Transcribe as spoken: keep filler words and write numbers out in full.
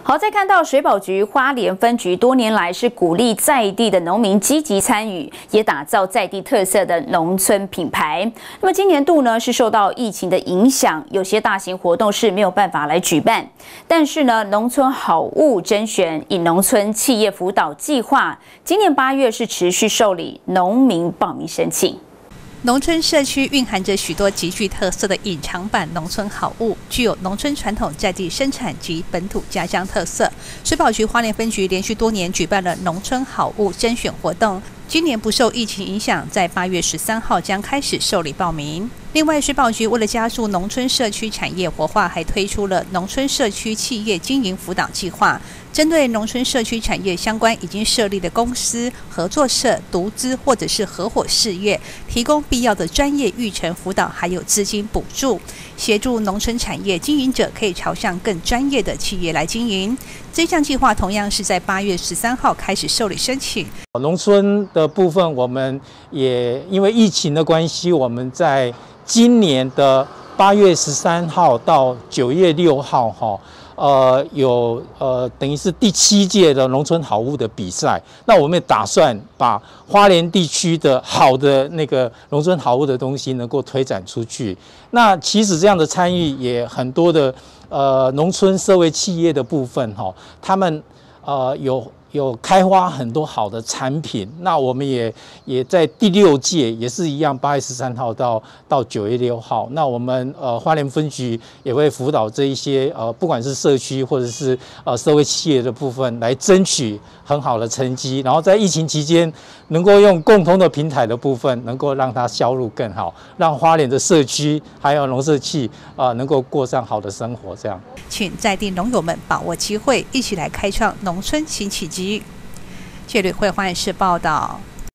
好，再看到水保局花莲分局多年来是鼓励在地的农民积极参与，也打造在地特色的农村品牌。那么今年度呢是受到疫情的影响，有些大型活动是没有办法来举办。但是呢，农村好物甄选以农村企业辅导计划，今年八月是持续受理农民报名申请。 农村社区蕴含着许多极具特色的隐藏版农村好物，具有农村传统在地生产及本土家乡特色。水保局花莲分局连续多年举办了农村好物甄选活动，今年不受疫情影响，在八月十三号将开始受理报名。另外，水保局为了加速农村社区产业活化，还推出了农村社区企业经营辅导计划。 针对农村社区产业相关已经设立的公司、合作社、独资或者是合伙事业，提供必要的专业育成辅导，还有资金补助，协助农村产业经营者可以朝向更专业的企业来经营。这项计划同样是在八月十三号开始受理申请。 农村的部分，我们也因为疫情的关系，我们在今年的八月十三号到九月六号，哈。 呃，有呃，等于是第七届的农村好物的比赛。那我们也打算把花莲地区的好的那个农村好物的东西能够推展出去。那其实这样的参与也很多的呃农村社会企业的部分哈，他们呃有。 有开发很多好的产品，那我们也也在第六届也是一样，八月十三号到到九月六号，那我们呃花莲分局也会辅导这一些呃不管是社区或者是呃社会企业的部分，来争取很好的成绩，然后在疫情期间能够用共同的平台的部分，能够让它销路更好，让花莲的社区还有农社企啊、呃、能够过上好的生活，这样。 请在地农友们把握机会，一起来开创农村新奇迹。纪律会花莲市报道。